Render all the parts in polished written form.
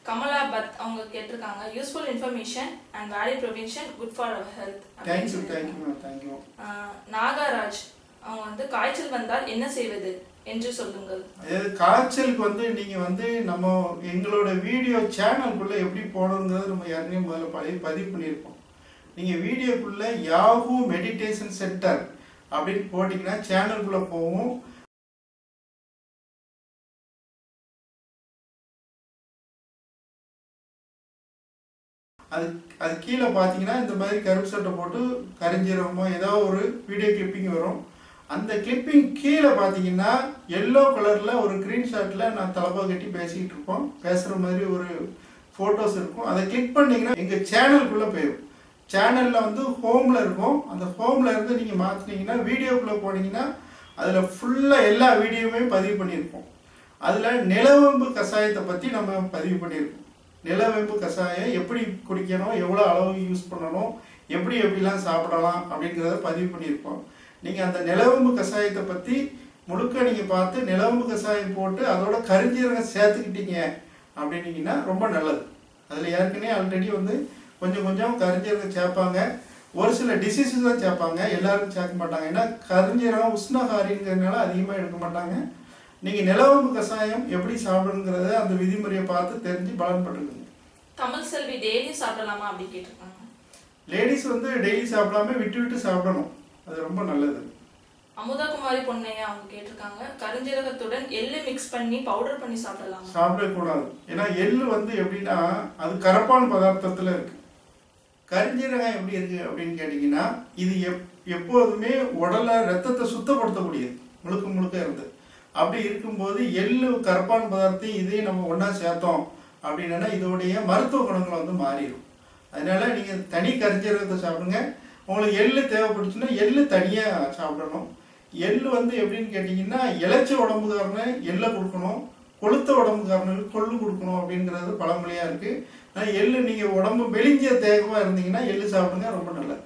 Kamala Bhatt அவங்க கேட்டிருக்காங்க useful information and valid prevention good for our health. Thank you. Nagaraj அவங்க வந்து காய்ச்சல் வந்தால் என்ன செய்வது என்று சொல்லுங்கள். அதாவது காய்ச்சலுக்கு வந்து நீங்க வந்து நம்ம எங்களோட வீடியோ சேனலுக்குள்ள எப்படி போடணும்ங்கறது நம்ம ஏற்கனவே முதல்ல பதிவு பண்ணியிருக்கோம். நீங்க வீடியோக்குள்ள யாஹூ மெடிடேஷன் சென்டர் அப்படின்னு போட்டீங்கன்னா சேனலுக்குள்ள போவோம். அது கீழே பார்த்தீங்கன்னா இந்த மாதிரி கருப்பு சட்டை போட்டு கரிஞ்சீரகமோ ஏதோ ஒரு வீடியோ கிளிப்பிங் வரும். அந்த கிளிப்பிங் கீழே பார்த்தீங்கன்னா எல்லோ கலரில் ஒரு ஸ்க்ரீன்ஷாட்டில் நான் தலப்பா கட்டி பேசிக்கிட்டு இருப்போம். பேசுகிற மாதிரி ஒரு ஃபோட்டோஸ் இருக்கும். அதை கிளிக் பண்ணிங்கன்னா எங்கள் சேனலுக்குள்ளே போயிடும். சேனலில் வந்து ஹோமில் இருக்கும். அந்த ஹோமில் இருந்து நீங்கள் மாற்றினீங்கன்னா வீடியோக்குள்ளே போனீங்கன்னா அதில் ஃபுல்லாக எல்லா வீடியோவுமே பதிவு பண்ணியிருப்போம். அதில் நிலவேம்பு கஷாயத்தை பற்றி நம்ம பதிவு பண்ணியிருக்கோம். நிலவேம்பு கஷாயம் எப்படி குடிக்கணும், எவ்வளோ அளவு யூஸ் பண்ணணும், எப்படிலாம் சாப்பிடலாம் அப்படிங்கிறத பதிவு பண்ணியிருப்போம். நீங்கள் அந்த நிலவேம்பு கஷாயத்தை பற்றி முழுக்க நீங்கள் பார்த்து நிலவேம்பு கஷாயம் போட்டு அதோட கரிஞ்சீரகம் சேர்த்துக்கிட்டீங்க அப்படின்னீங்கன்னா ரொம்ப நல்லது. அதில் ஏற்கனவே ஆல்ரெடி வந்து கொஞ்சம் கரிஞ்சீரகம் சேர்ப்பாங்க. ஒரு சில டிசீஸஸ் தான் சேர்ப்பாங்க, எல்லாருக்கும் சேர்க்க மாட்டாங்க. ஏன்னா கரிஞ்சீரகம் உஷ்ணகாரிங்கிறதுனால அதிகமாக எடுக்க மாட்டாங்க. நீங்கள் நிலவேம்பு கஷாயம் எப்படி சாப்பிடணுங்கிறத அந்த விதிமுறையை பார்த்து தெரிஞ்சு பலன்பட்டுருக்குங்க. தமிழ் செல்வி டெய்லி சாப்பிடலாமா அப்படி கேட்டிருக்காங்க. லேடிஸ் வந்து டெய்லி சாப்பிடாம விட்டு சாப்பிடணும், அது ரொம்ப நல்லது. அமுதகுமாரி பொன்னையா அவங்க கேட்டிருக்காங்க, கரிஞ்சீரகத்துடன் எள்ளு மிக்ஸ் பண்ணி பவுடர் பண்ணி சாப்பிடலாம். சாப்பிடக்கூடாது. ஏன்னா எள்ளு வந்து எப்படின்னா அது கரப்பான் பதார்த்தத்தில் இருக்கு. கரிஞ்சீரகம் எப்படி இருக்கு அப்படின்னு கேட்டிங்கன்னா இது எப்போதுமே உடலை ரத்தத்தை சுத்தப்படுத்தக்கூடியது முழுக்க இருந்து. அப்படி இருக்கும்போது எள்ளு கரப்பான் பதார்த்தம் இதையும் நம்ம ஒன்றா சேர்த்தோம் அப்படின்னா இதோடைய மருத்துவ குணங்களை வந்து மாறிடும். அதனால நீங்கள் தனி கரிஞ்சீரகத்தை சாப்பிடுங்க. உங்களுக்கு எள்ளு தேவைப்படுச்சுன்னா எள்ளு தனியாக சாப்பிடணும். எள்ளு வந்து எப்படின்னு கேட்டிங்கன்னா இளைச்ச உடம்புக்காரனை எள்ளை கொடுக்கணும், கொளுத்த உடம்புக்காரனுக்கு கொள்ளு கொடுக்கணும் அப்படிங்கிறது பழமொழியாக இருக்குது. ஆனால் எள்ளு நீங்கள் உடம்பு மெலிஞ்ச தேகமாக இருந்தீங்கன்னா எள்ளு சாப்பிடுங்க, ரொம்ப நல்லது.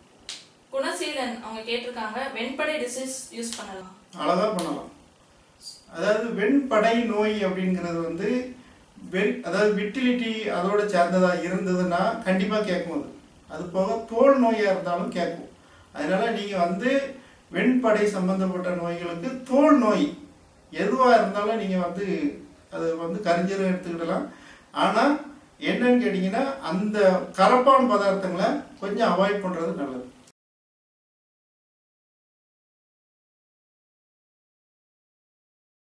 குணசீலன் அவங்க கேட்டிருக்காங்க, வெண்படை டிசீஸ் யூஸ் பண்ணலாம். அழகாக பண்ணலாம். அதாவது வெண்படை நோய் அப்படிங்கிறது வந்து அதாவது விட்டிலிட்டி அதோட சேர்ந்ததாக இருந்ததுன்னா கண்டிப்பாக கேட்கும். அது போக தோல் நோயாக இருந்தாலும் கேட்கும். அதனால நீங்கள் வந்து வெண்படை சம்பந்தப்பட்ட நோய்களுக்கு தோல் நோய் எதுவாக இருந்தாலும் நீங்கள் வந்து அது வந்து கரிஞ்சீரகம் எடுத்துக்கிடலாம். ஆனால் என்னன்னு கேட்டிங்கன்னா அந்த கரப்பான் பதார்த்தங்களை கொஞ்சம் அவாய்ட் பண்ணுறது நல்லது.